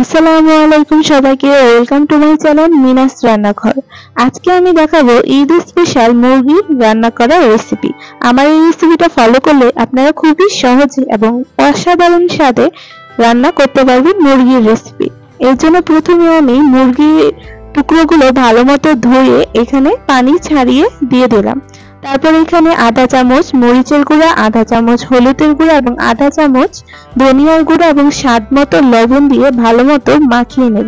আসসালামু আলাইকুম সবাইকে, ওয়েলকাম টু মাই চ্যানেল মিনাস রান্নাঘর। আজকে আমি দেখাবো ঈদ স্পেশাল মুরগির রান্না করা রেসিপি। আমার এই রেসিপিটা ফলো করলে আপনারা খুবই সহজে এবং অসাধারণ স্বাদে রান্না করতে পারবেন মুরগির রেসিপি। এর জন্য প্রথমে আমি মুরগির টুকরোগুলো ভালোমতো ধুয়ে এখানে পানি ছাড়িয়ে দিয়ে দিলাম। তারপর এখানে আধা চামচ মরিচের গুঁড়া, আধা চামচ হলুদের গুঁড়া এবং আধা চামচ ধনিয়ার গুঁড়া এবং স্বাদ মতো লবণ দিয়ে ভালোমতো মাখিয়ে নেব।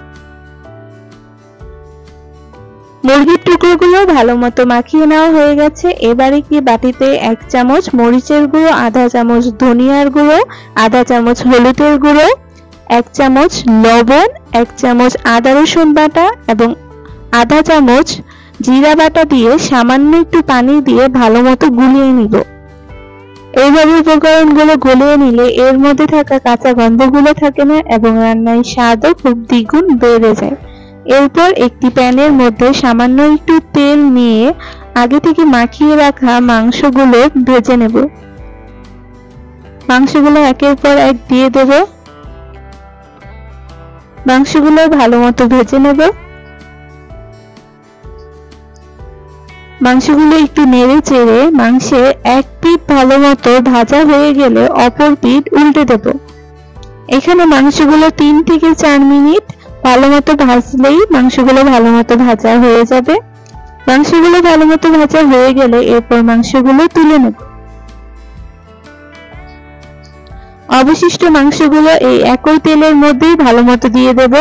মুরগির টুকরোগুলো ভালোমতো মাখিয়ে নেওয়া হয়ে গেছে। এবারে কি বাটিতে 1 চামচ মরিচের গুঁড়ো, আধা চামচ ধনিয়ার গুঁড়ো, আধা চামচ হলুদের গুঁড়ো, 1 চামচ লবণ, 1 চামচ আদা রসুন বাটা এবং আধা চামচ জিরা বাটা দিয়ে সামান্য একটু পানি দিয়ে ভালোমতো গুলিয়ে নিব। এইভাবে উপকরণগুলো গলিয়ে নিলে এর মধ্যে থাকা কাঁচা গন্ধগুলো থাকে না এবং রান্নার স্বাদও খুব দ্বিগুণ বেড়ে যায়। এরপর একটি প্যানের মধ্যে সামান্য একটু তেল নিয়ে আগে থেকে মাখিয়ে রাখা মাংসগুলো ভেজে নেব। মাংসগুলো একের পর এক দিয়ে দেব। মাংসগুলো ভালোমতো ভেজে নেব। মাংসগুলো একটু নেড়ে চেড়ে মাংসের এক পিঠ ভালোমতো ভাজা হয়ে গেলে অপর পিঠ উল্টে দেব। এখানে মাংসগুলো 3 থেকে 4 মিনিট ভালোমতো ভাজলেই মাংসগুলো ভালোমতো ভাজা হয়ে যাবে। মাংসগুলো ভালোমতো ভাজা হয়ে গেলে এরপর মাংসগুলো তুলে নেব। অবশিষ্ট মাংসগুলো এই একই তেলের মধ্যেই ভালোমতো দিয়ে দেব।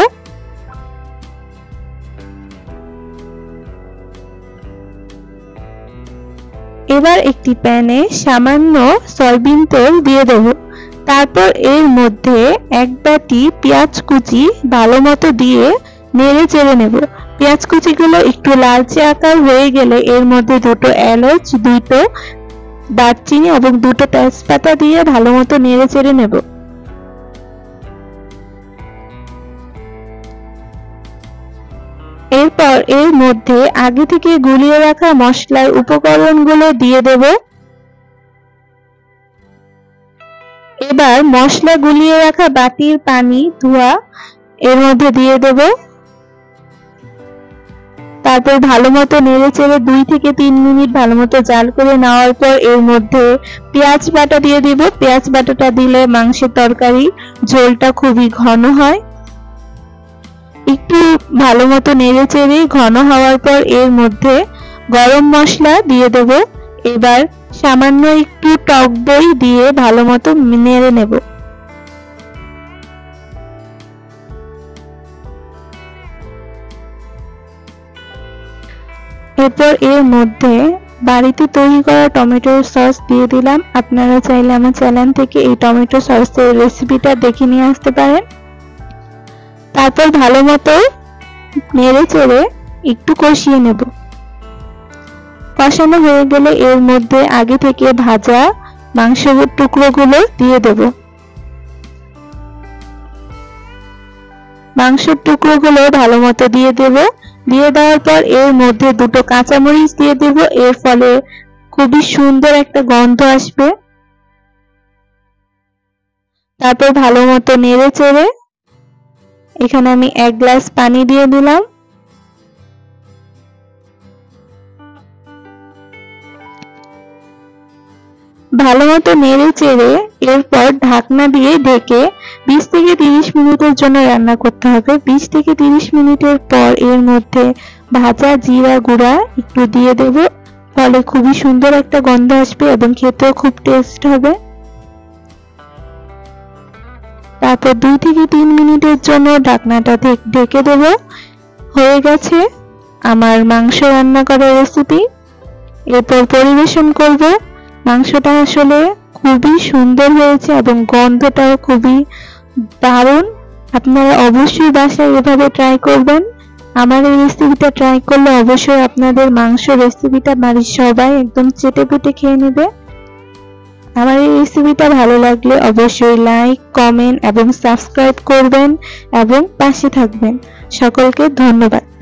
এবার একটি প্যানে সামান্য সয়াবিন তেল দিয়ে দেব। তারপর এর মধ্যে 1 বাটি পেঁয়াজ কুচি ভালোমতো দিয়ে নেড়ে চেড়ে নেব। পেঁয়াজ কুচিগুলো একটু লালচে আকার হয়ে গেলে এর মধ্যে 2টো এলাচ, 2টো দারচিনি এবং 2টো তেজপাতা দিয়ে ভালোমতো নেড়ে চেড়ে নেব। এরপর এর মধ্যে আগে থেকে গুলিয়ে রাখা মশলার উপকরণগুলো দিয়ে দেব। এবার মশলা গুলিয়ে রাখা বাটির পানি ধোয়া এর মধ্যে দিয়ে দেব। তারপর ভালোমতো নেড়েচেড়ে 2 থেকে 3 মিনিট ভালোমতো জাল করে নেওয়ার পর এর মধ্যে পেঁয়াজ বাটা দিয়ে দিব। পেঁয়াজ বাটাটা দিলে মাংসের তরকারি ঝোলটা খুবই ঘন হয়। একটু ভালোমতো নেড়েচেড়ে ঘন হওয়ার পর এর মধ্যে গরম মশলা দিয়ে দেব। এবার সামান্য একটু টক দই দিয়ে ভালোমতো নেড়ে নেব। এরপর এর মধ্যে বাড়িতে তৈরি করা টমেটো সস দিয়ে দিলাম। আপনারা চাইলে আমার চ্যানেল থেকে এই টমেটো সসের রেসিপিটা দেখে নিয়ে আসতে পারেন। তারপর ভালোমতো নেড়ে চেড়ে একটু কষিয়ে নেব। কষানো হয়ে গেলে এর মধ্যে আগে থেকে ভাজা মাংসের টুকরোগুলো দিয়ে দেব। মাংসের টুকরোগুলো ভালোমতো দিয়ে দেব। দিয়ে দেওয়ার পর এর মধ্যে 2টো কাঁচামরিচ দিয়ে দেব। এর ফলে খুবই সুন্দর একটা গন্ধ আসবে। তারপর ভালোমতো নেড়ে চেড়ে এখানে আমি 1 গ্লাস পানি দিয়ে দিলাম। ভালোমতো নেড়ে চেড়ে এরপর ঢাকনা দিয়ে ঢেকে 20 থেকে 30 মিনিটের জন্য রান্না করতে হবে। 20 থেকে 30 মিনিটের পর এর মধ্যে ভাজা জিরা গুঁড়া একটু দিয়ে দেব। ফলে খুবই সুন্দর একটা গন্ধ আসবে এবং খেতেও খুব টেস্ট হবে। তারপর 2 থেকে 3 মিনিটের জন্য ঢাকনাটা ঢেকে দেব। হয়ে গেছে আমার মাংস রান্না করা রেসিপি। এরপর পরিবেশন করব। মাংসটা আসলে খুবই সুন্দর হয়েছে এবং গন্ধটাও খুবই দারুণ। আপনারা অবশ্যই বাসায় এভাবে ট্রাই করবেন। আমার এই রেসিপিটা ট্রাই করলে অবশ্যই আপনাদের মাংস রেসিপিটা বাড়ির সবাই একদম চেটেপুটে খেয়ে নেবে। আমার এই রেসিপিটা ভালো লাগলে অবশ্যই লাইক, কমেন্ট এবং সাবস্ক্রাইব করবেন এবং পাশে থাকবেন। সকলকে ধন্যবাদ।